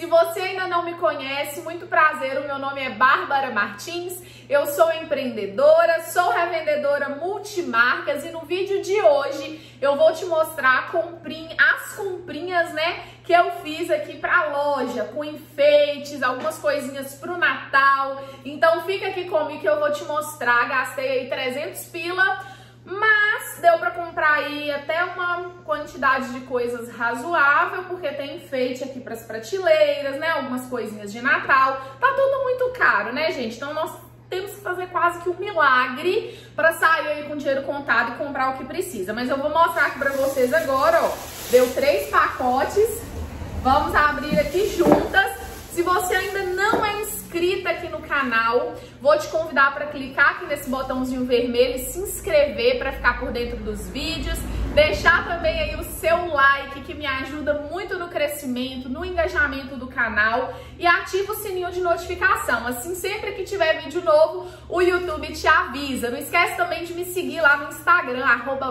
você ainda não me conhece, muito prazer, o meu nome é Bárbara Martins, eu sou empreendedora, sou revendedora multimarcas e no vídeo de hoje eu vou te mostrar as comprinhas, né, que eu fiz aqui pra loja, com enfeites, algumas coisinhas pro Natal. Então fica aqui comigo que eu vou te mostrar, gastei aí 300 pila, mas deu pra comprar aí até uma quantidade de coisas razoável, porque tem enfeite aqui pras prateleiras, né, algumas coisinhas de Natal. Tá tudo muito caro, né, gente? Então nós temos que fazer quase que um milagre pra sair aí com dinheiro contado e comprar o que precisa. Mas eu vou mostrar aqui pra vocês agora, ó. Deu 3 pacotes. Vamos abrir aqui juntas. Se você ainda não é inscrita aqui no canal, vou te convidar para clicar aqui nesse botãozinho vermelho e se inscrever para ficar por dentro dos vídeos. Deixar também aí o seu like, que me ajuda muito no crescimento, no engajamento do canal. E ativa o sininho de notificação. Assim, sempre que tiver vídeo novo, o YouTube te avisa. Não esquece também de me seguir lá no Instagram,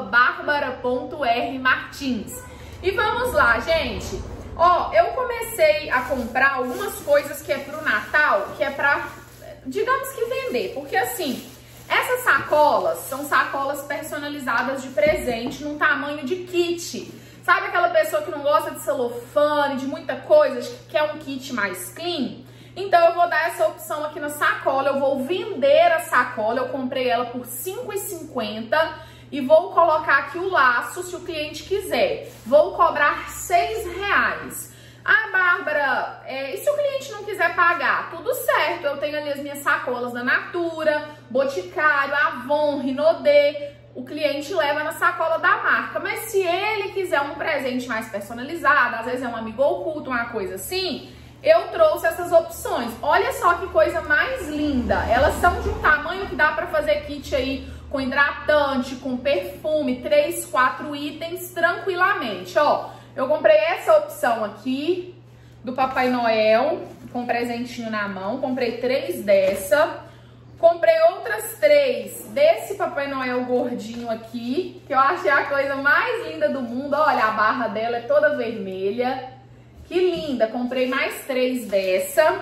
@barbara.rmartins. E vamos lá, gente. Ó, eu comecei a comprar algumas coisas que é pro Natal, que é pra, digamos que vender. Porque assim, essas sacolas são sacolas personalizadas de presente num tamanho de kit. Sabe aquela pessoa que não gosta de celofane, de muita coisa, que quer um kit mais clean? Então eu vou dar essa opção aqui na sacola, eu vou vender a sacola, eu comprei ela por R$ 5,50. E vou colocar aqui o laço, se o cliente quiser. Vou cobrar R$ 6. Ah, Bárbara, e se o cliente não quiser pagar? Tudo certo, eu tenho ali as minhas sacolas da Natura, Boticário, Avon, Rinodê. O cliente leva na sacola da marca. Mas se ele quiser um presente mais personalizado, às vezes é um amigo oculto, uma coisa assim, eu trouxe essas opções. Olha só que coisa mais linda. Elas são de um tamanho que dá pra fazer kit aí com hidratante, com perfume, 3, 4 itens tranquilamente, ó. Eu comprei essa opção aqui do Papai Noel, com presentinho na mão, comprei 3 dessa. Comprei outras 3 desse Papai Noel gordinho aqui, que eu achei a coisa mais linda do mundo. Olha, a barra dela é toda vermelha. Que linda! Comprei mais 3 dessa.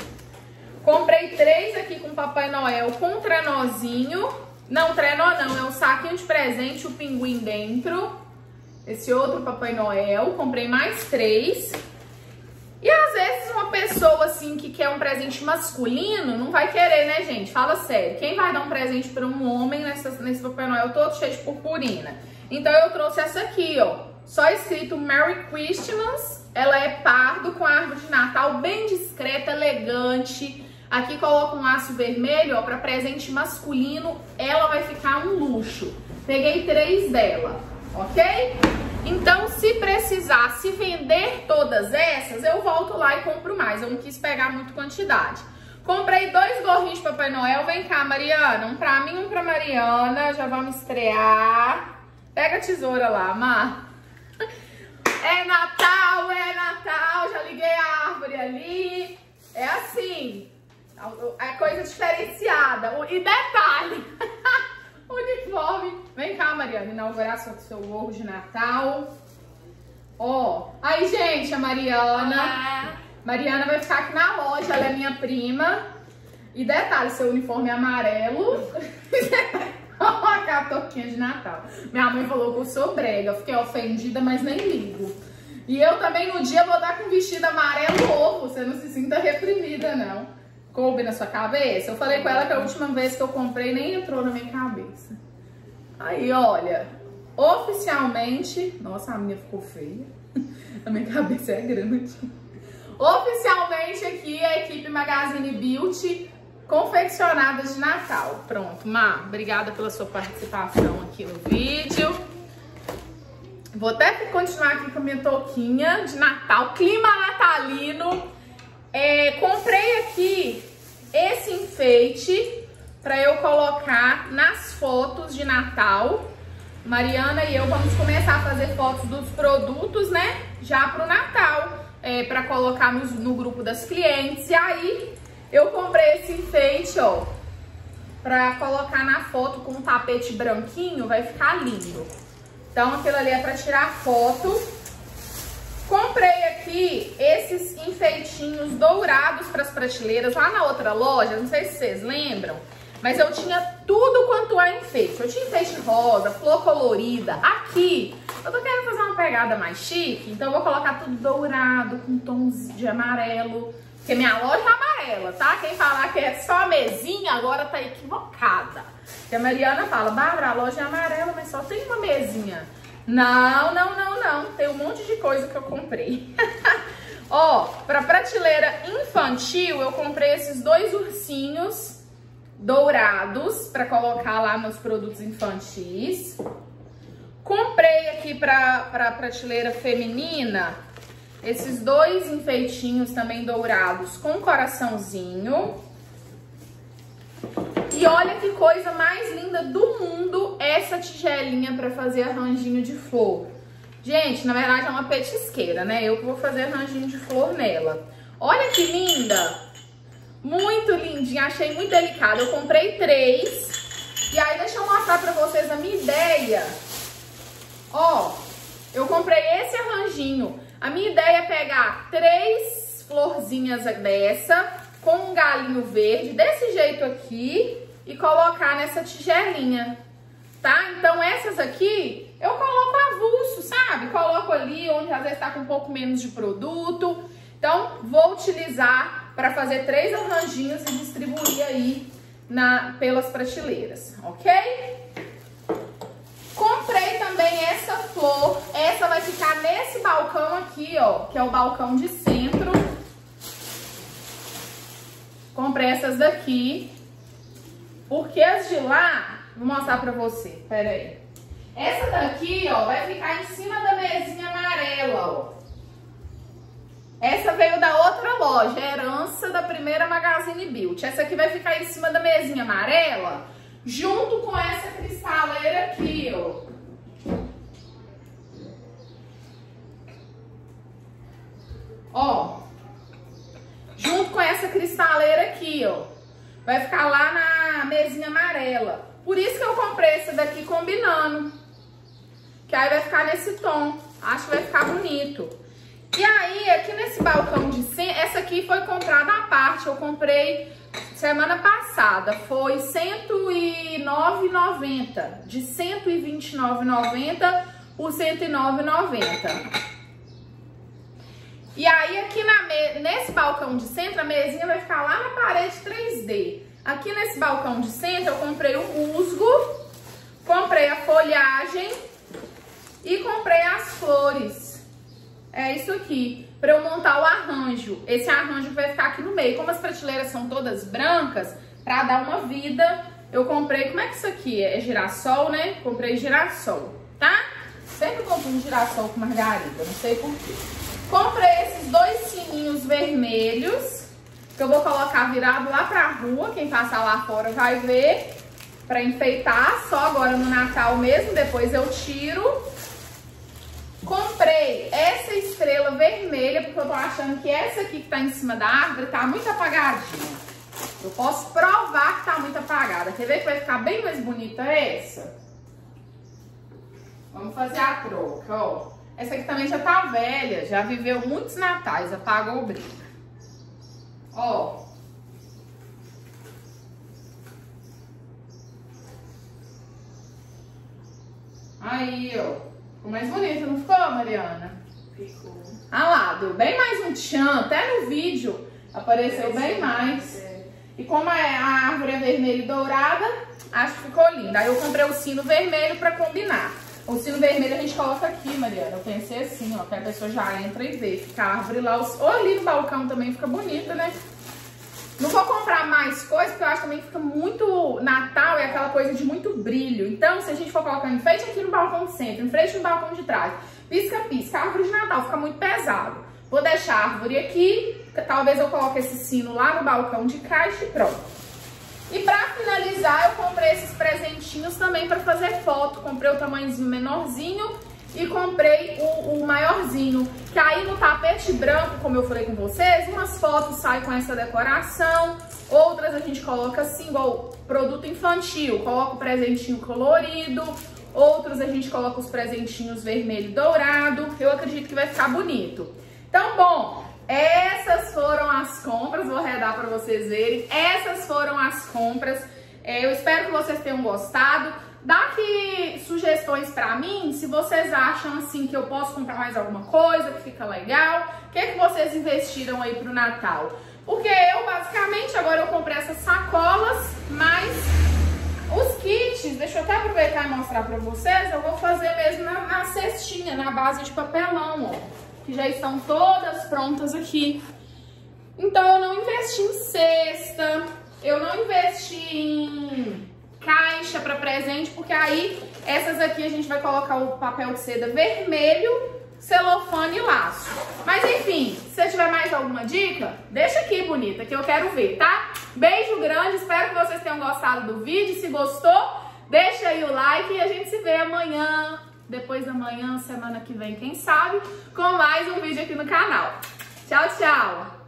Comprei 3 aqui com Papai Noel com trenózinho. Não, trenó não, é um saquinho de presente, o pinguim dentro. Esse outro Papai Noel, comprei mais 3. E às vezes uma pessoa assim que quer um presente masculino não vai querer, né, gente? Fala sério, quem vai dar um presente para um homem nesse Papai Noel todo cheio de purpurina? Então eu trouxe essa aqui, ó, só escrito Merry Christmas. Ela é pardo com a árvore de Natal, bem discreta, elegante. Aqui coloca um laço vermelho, ó, para presente masculino, ela vai ficar um luxo. Peguei 3 dela, ok? Então, se precisar, se vender todas essas, eu volto lá e compro mais. Eu não quis pegar muita quantidade. Comprei 2 gorrinhos de Papai Noel. Vem cá, Mariana. Um pra mim, um pra Mariana. Já vamos estrear. Pega a tesoura lá, Mar. É Natal, é Natal. Já liguei a árvore ali. É assim. É coisa diferenciada. E detalhe, uniforme. Vem cá, Mariana, inaugurar seu gorro de Natal. Ó, aí, gente, a Mariana. Olá. Mariana vai ficar aqui na loja, ela é minha prima. E detalhe, seu uniforme é amarelo. Olha a touquinha de Natal. Minha mãe falou que eu sou brega, fiquei ofendida, mas nem ligo. E eu também no dia vou dar com vestido amarelo ovo, você não se sinta reprimida, não. Coube na sua cabeça? Eu falei com ela que a última vez que eu comprei nem entrou na minha cabeça. Aí, olha, oficialmente... Nossa, a minha ficou feia. A minha cabeça é grande. Oficialmente aqui a equipe Magazine Beauty confeccionadas de Natal. Pronto, Má, obrigada pela sua participação aqui no vídeo. Vou até continuar aqui com a minha touquinha de Natal, clima natalino. Comprei aqui esse enfeite para eu colocar nas fotos de Natal. Mariana e eu vamos começar a fazer fotos dos produtos, né? Já pro Natal, para colocar no grupo das clientes. E aí eu comprei esse enfeite, ó, para colocar na foto com um tapete branquinho, vai ficar lindo. Então aquilo ali é para tirar foto. Comprei aqui esses enfeitinhos dourados para as prateleiras. Lá na outra loja, não sei se vocês lembram, mas eu tinha tudo quanto é enfeite. Eu tinha enfeite rosa, flor colorida. Aqui, eu tô querendo fazer uma pegada mais chique, então eu vou colocar tudo dourado, com tons de amarelo. Porque minha loja é amarela, tá? Quem falar que é só a mesinha, agora tá equivocada. Porque a Mariana fala, Bárbara, a loja é amarela, mas só tem uma mesinha. Não, não, não, não. Tem um monte de coisa que eu comprei. Ó, pra prateleira infantil, eu comprei esses 2 ursinhos dourados para colocar lá nos produtos infantis. Comprei aqui para prateleira feminina esses 2 enfeitinhos também dourados com coraçãozinho. E olha que coisa mais linda do mundo essa tigelinha para fazer arranjinho de flor. Gente, na verdade é uma petisqueira, né? Eu que vou fazer arranjinho de flor nela. Olha que linda! Muito lindinha, achei muito delicada. Eu comprei 3. E aí, deixa eu mostrar pra vocês a minha ideia. Ó, eu comprei esse arranjinho. A minha ideia é pegar 3 florzinhas dessa, com um galinho verde, desse jeito aqui, e colocar nessa tigelinha, tá? Então, essas aqui, eu coloco avulso, sabe? Coloco ali, onde às vezes tá com um pouco menos de produto. Então, vou utilizar para fazer 3 arranjinhos e distribuir aí pelas prateleiras, ok? Comprei também essa flor. Essa vai ficar nesse balcão aqui, ó, que é o balcão de centro. Comprei essas daqui, porque as de lá, vou mostrar pra você, pera aí. Essa daqui, ó, vai ficar em cima da mesinha amarela, ó. Essa veio da outra loja, herança da primeira Magazine Beauty. Essa aqui vai ficar em cima da mesinha amarela, junto com essa cristaleira aqui, ó. Ó, junto com essa cristaleira aqui, ó. Vai ficar lá na mesinha amarela. Por isso que eu comprei essa daqui combinando. Que aí vai ficar nesse tom. Acho que vai ficar bonito. E aí, aqui nesse balcão de centro, essa aqui foi comprada à parte. Eu comprei semana passada. Foi R$ 109,90. De R$ 129,90 por R$ 109,90. E aí, aqui nesse balcão de centro, a mesinha vai ficar lá na parede 3D. Aqui nesse balcão de centro, eu comprei o musgo, comprei a folhagem e comprei as flores. É isso aqui, para eu montar o arranjo. Esse arranjo vai ficar aqui no meio. Como as prateleiras são todas brancas, para dar uma vida, eu comprei... Como é que isso aqui é? É girassol, né? Comprei girassol, tá? Sempre compro um girassol com margarida, não sei porquê. Comprei esses 2 sininhos vermelhos, que eu vou colocar virado lá pra rua. Quem passar lá fora vai ver, pra enfeitar. Só agora no Natal mesmo, depois eu tiro. Comprei essa estrela vermelha, porque eu tô achando que essa aqui que tá em cima da árvore tá muito apagadinha. Eu posso provar que tá muito apagada. Quer ver que vai ficar bem mais bonita essa? Vamos fazer a troca, ó. Essa aqui também já tá velha, já viveu muitos natais, apagou o brilho. Ó. Aí, ó. Ficou mais bonita, não ficou, Mariana? Ficou. Ah lá, deu bem mais um tchan. Até no vídeo apareceu bem mais. E como a árvore é vermelha e dourada, acho que ficou linda. Aí eu comprei o sino vermelho pra combinar. O sino vermelho a gente coloca aqui, Mariana. Eu pensei assim, ó, que a pessoa já entra e vê. Fica a árvore lá. Ou ali no balcão também fica bonita, né? Não vou comprar mais coisas, porque eu acho também que fica muito Natal, é aquela coisa de muito brilho. Então, se a gente for colocando enfeite aqui no balcão de centro, enfeite no balcão de trás, pisca-pisca, árvore de Natal, fica muito pesado. Vou deixar a árvore aqui, talvez eu coloque esse sino lá no balcão de caixa e pronto. E pra finalizar, eu comprei esses presentinhos também pra fazer foto. Comprei o tamanhozinho menorzinho e comprei o maiorzinho, que aí no tapete branco, como eu falei com vocês, umas fotos saem com essa decoração, outras a gente coloca assim, igual produto infantil, coloca o presentinho colorido, outros a gente coloca os presentinhos vermelho e dourado. Eu acredito que vai ficar bonito. Então, bom, essas foram as as compras, vou arredar para vocês verem. Essas foram as compras. Eu espero que vocês tenham gostado. Dá aqui sugestões pra mim, se vocês acham assim que eu posso comprar mais alguma coisa, que fica legal. O que vocês investiram aí pro Natal? Porque eu, basicamente, agora eu comprei essas sacolas, mas os kits, deixa eu até aproveitar e mostrar pra vocês, eu vou fazer mesmo na cestinha, na base de papelão, ó, que já estão todas prontas aqui. Então eu não investi em cesta, eu não investi em caixa para presente, porque aí essas aqui a gente vai colocar o papel de seda vermelho, celofane e laço. Mas enfim, se você tiver mais alguma dica, deixa aqui, bonita, que eu quero ver, tá? Beijo grande, espero que vocês tenham gostado do vídeo. Se gostou, deixa aí o like e a gente se vê amanhã, depois da manhã, semana que vem, quem sabe, com mais um vídeo aqui no canal. Tchau, tchau!